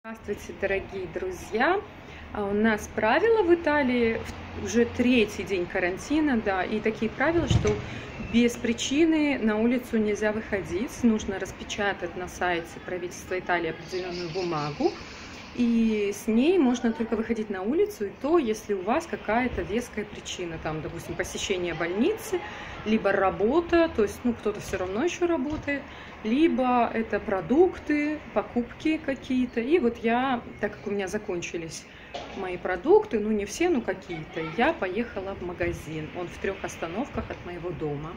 Здравствуйте, дорогие друзья! У нас правила в Италии уже третий день карантина, да, и такие правила, что без причины на улицу нельзя выходить, нужно распечатать на сайте правительства Италии определенную бумагу, и с ней можно только выходить на улицу, и то, если у вас какая-то веская причина, там, допустим, посещение больницы, либо работа, то есть, кто-то все равно еще работает, либо это продукты, покупки какие-то. И вот я, так как у меня закончились мои продукты, не все, но какие-то, я поехала в магазин. Он в 3 остановках от моего дома.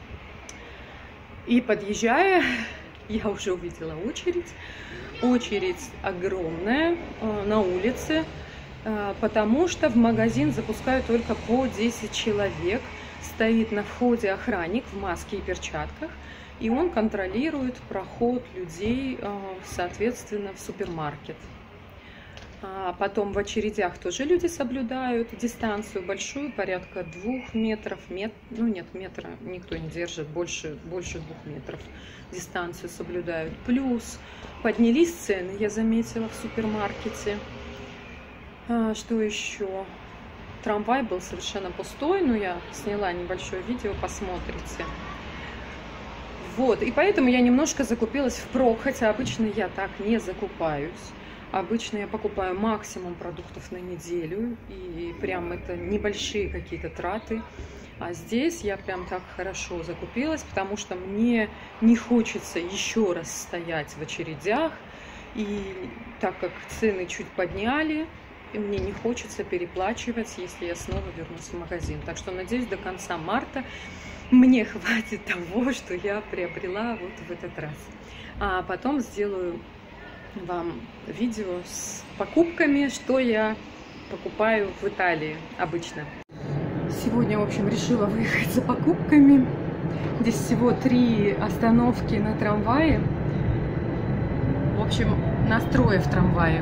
И подъезжая, я уже увидела очередь. Очередь огромная на улице, потому что в магазин запускают только по 10 человек. Стоит на входе охранник в маске и перчатках, и он контролирует проход людей, соответственно, в супермаркет. Потом в очередях тоже люди соблюдают дистанцию большую, порядка 2 метров. Нет, метра никто не держит, больше 2 метров дистанцию соблюдают. Плюс поднялись цены, я заметила, в супермаркете. Что еще? Трамвай был совершенно пустой, но я сняла небольшое видео, посмотрите. Вот, и поэтому я немножко закупилась впрок, хотя обычно я так не закупаюсь. Обычно я покупаю максимум продуктов на неделю, и прям это небольшие какие-то траты. А здесь я прям так хорошо закупилась, потому что мне не хочется еще раз стоять в очередях. И так как цены чуть подняли, и мне не хочется переплачивать, если я снова вернусь в магазин. Так что, надеюсь, до конца марта мне хватит того, что я приобрела вот в этот раз. А потом сделаю вам видео с покупками, что я покупаю в Италии обычно. Сегодня, в общем, решила выехать за покупками. Здесь всего 3 остановки на трамвае. В общем, настрое в трамвае.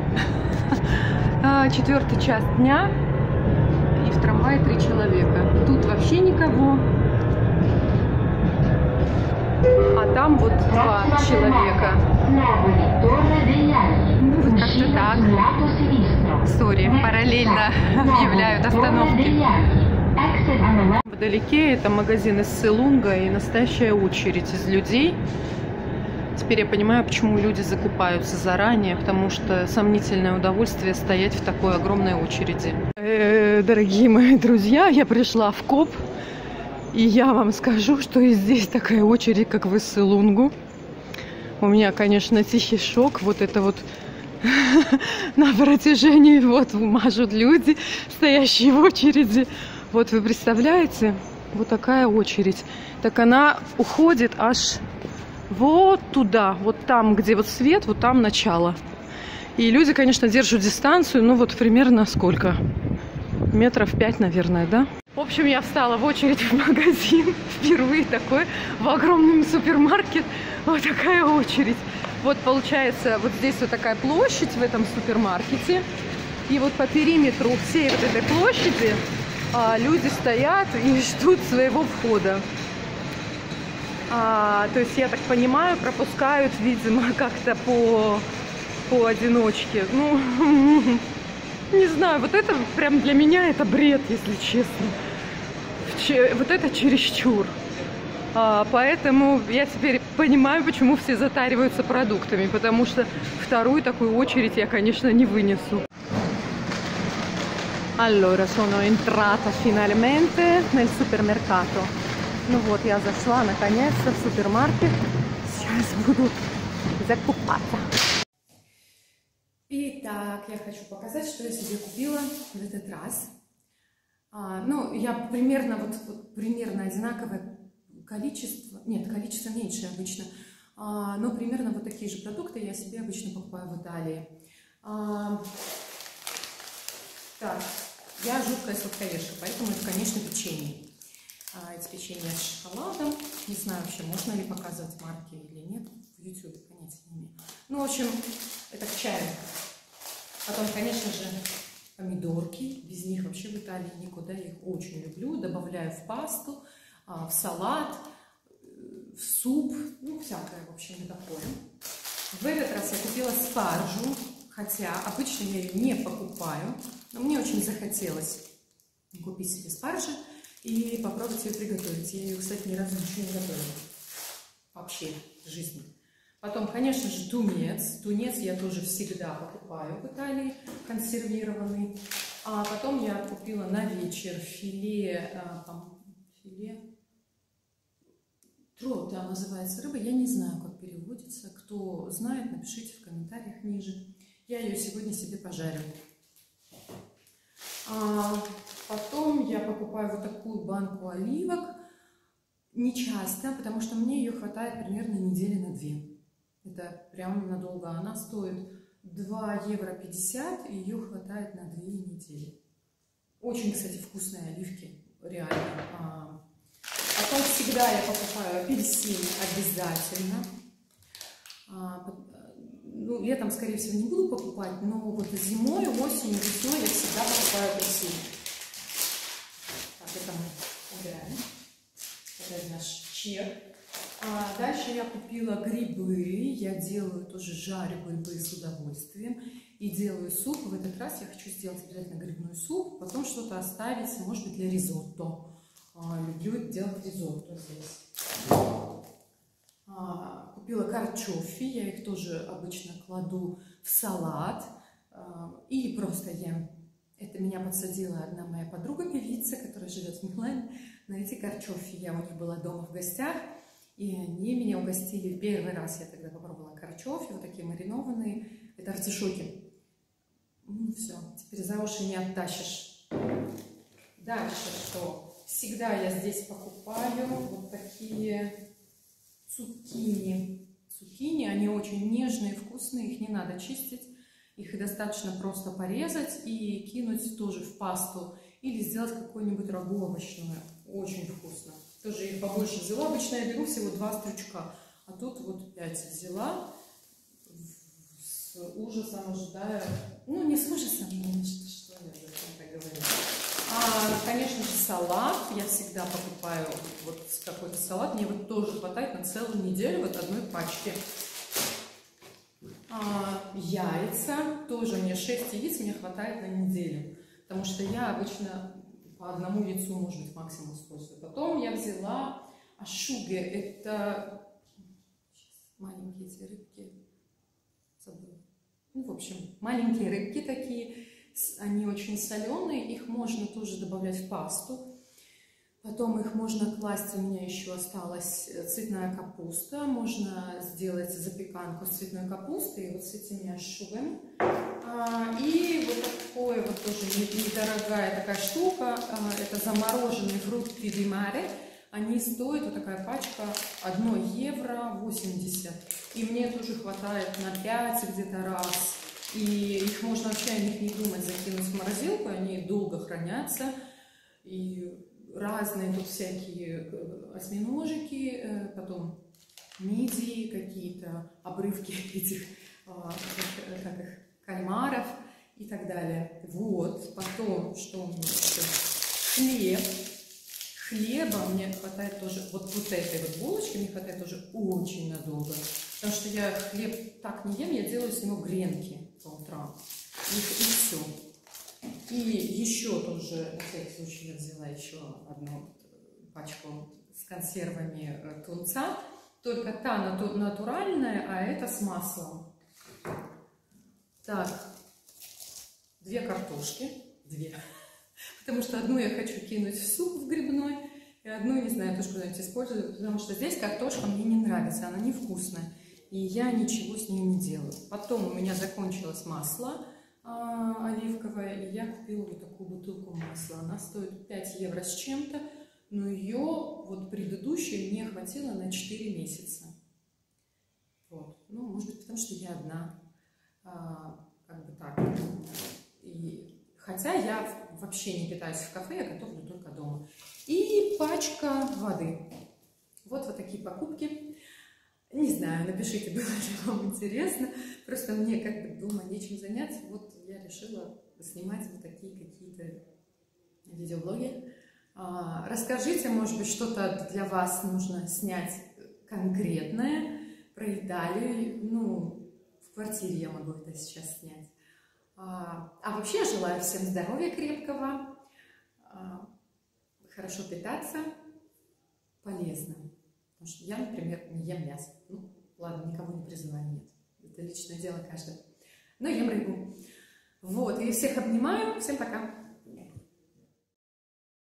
4-й час дня, и в трамвае 3 человека. Тут вообще никого. А там вот 2 человека. Вот как-то так. Сори, параллельно объявляют остановки. Вдалеке это магазин из Селунга и настоящая очередь из людей. Теперь я понимаю, почему люди закупаются заранее, потому что сомнительное удовольствие стоять в такой огромной очереди. Дорогие мои друзья, я пришла в Коп, и я вам скажу, что и здесь такая очередь, как в Селунгу. У меня, конечно, тихий шок. Вот это вот на протяжении, вот мажут люди, стоящие в очереди. Вот вы представляете, вот такая очередь. Так она уходит аж вот туда, вот там, где вот свет, вот там начало. И люди, конечно, держат дистанцию, вот примерно сколько? Метров 5, наверное, да? В общем, я встала в очередь в магазин. Впервые такой, в огромном супермаркет. Вот такая очередь. Вот получается, вот здесь вот такая площадь в этом супермаркете. И вот по периметру всей вот этой площади люди стоят и ждут своего входа. То есть, я так понимаю, пропускают, видимо, как-то поодиночке. Не знаю, вот это прям для меня это бред, если честно. Вот это чересчур. Поэтому я теперь понимаю, почему все затариваются продуктами, потому что вторую такую очередь я, конечно, не вынесу. Allora, sono entrata finalmente nel supermercato. Вот, я зашла наконец-то в супермаркет. Сейчас буду закупаться. Итак, я хочу показать, что я себе купила в этот раз. Я примерно, примерно одинаковое количество, нет, количество меньше обычно, но примерно вот такие же продукты я себе обычно покупаю в Италии. Так, я жуткая сладкоежка, поэтому это, конечно, печенье. Эти печенья с шоколадом. Не знаю вообще, можно ли показывать марки или нет. В YouTube понятия не имею. В общем, это к чаю. Потом, конечно же, помидорки. Без них вообще в Италии никуда. Я их очень люблю. Добавляю в пасту, в салат, в суп. Всякое, в общем, такое. В этот раз я купила спаржу. хотя обычно я ее не покупаю, но мне очень захотелось купить себе спаржи и попробовать ее приготовить. Я ее, кстати, ни разу ничего не готовила вообще в жизни. Потом, конечно же, тунец. Тунец я тоже всегда покупаю в Италии, консервированный. А потом я купила на вечер филе трота называется рыба. Я не знаю, как переводится. Кто знает, напишите в комментариях ниже. Я ее сегодня себе пожарю. Потом я покупаю вот такую банку оливок. Не часто, потому что мне ее хватает примерно недели на 2. Это прям надолго. Она стоит 2,50 евро, и ее хватает на 2 недели. Очень, кстати, вкусные оливки, реально. Потом всегда я покупаю апельсины обязательно. Ну, летом, скорее всего, не буду покупать, но вот зимой, осенью, весной я всегда покупаю апельсины. Так, это мы убираем. Это наш чек. Дальше я купила грибы. Я делаю тоже, жарю грибы с удовольствием. И делаю суп. В этот раз я хочу сделать обязательно грибной суп. Потом что-то оставить, может быть, для ризотто. Люблю делать ризотто здесь. Купила картофель. Я их тоже обычно кладу в салат. И просто ем. Это меня подсадила одна моя подруга-певица, которая живет в Милане, на эти картофели. Я у них была дома в гостях, и они меня угостили. Первый раз я тогда попробовала картофели, вот такие маринованные. Это артишоки. Ну все, теперь за уши не оттащишь. Дальше что? Всегда я здесь покупаю вот такие цукини. Цукини, они очень нежные, вкусные, их не надо чистить. Их достаточно просто порезать и кинуть тоже в пасту. Или сделать какое-нибудь рагу овощное. Очень вкусно. Тоже их побольше взяла. Обычно я беру всего 2 стручка. А тут вот 5 взяла. С ужасом ожидая. Ну, не с ужасом, что я так говорю. Конечно же, салат. Я всегда покупаю вот какой-то салат. Мне вот тоже хватает на целую неделю вот одной пачки. Яйца. Тоже мне 6 яиц мне хватает на неделю. Потому что я обычно по одному яйцу, может быть, максимум использую. Потом я взяла ашуге. Это маленькие эти рыбки. Забыла. Ну, в общем, маленькие рыбки такие. Они очень соленые. Их можно тоже добавлять в пасту. Потом их можно класть, у меня еще осталась цветная капуста. Можно сделать запеканку с цветной капустой, вот с этими ашугами. И вот такое вот тоже недорогая такая штука. Это замороженные фрукты ди маре. Они стоят, вот такая пачка, 1 евро 80. И мне тоже хватает на 5 где-то раз. И их можно вообще о них не думать, закинуть в морозилку. Они долго хранятся. И разные тут всякие осьминожики, потом мидии, какие-то обрывки этих кальмаров и так далее. Вот, потом, что у меня еще? Хлеб. Хлеба мне хватает тоже, вот этой вот булочки мне хватает тоже очень надолго. Потому что я хлеб так не ем, я делаю с него гренки по утрам. И все. И еще тоже, на всякий случай, я взяла еще одну пачку с консервами тунца. Только та натуральная, а это с маслом. Так, 2 картошки. 2. Потому что одну я хочу кинуть в суп в грибной, и одну, не знаю, тоже куда-нибудь использую. Потому что здесь картошка мне не нравится, она невкусная. И я ничего с ней не делаю. Потом у меня закончилось масло оливковое, и я купила вот такую бутылку масла. Она стоит 5 евро с чем-то, но ее вот предыдущей мне хватило на 4 месяца. Вот. Ну, может быть, потому что я одна. Как бы так. Хотя я вообще не питаюсь в кафе, я готовлю только дома. И пачка воды. Вот такие покупки. Не знаю, напишите, было ли вам интересно. Просто мне как бы дома нечем заняться. Вот я решила снимать вот такие какие-то видеоблоги. Расскажите, может быть, что-то для вас нужно снять конкретное про Италию. Ну, в квартире я могу это сейчас снять. А вообще я желаю всем здоровья крепкого, хорошо питаться, полезно. Потому что я, например, не ем мясо. Ну, ладно, никого не призываю, нет. Это личное дело каждого. Но ем рыбу. Вот, и всех обнимаю. Всем пока.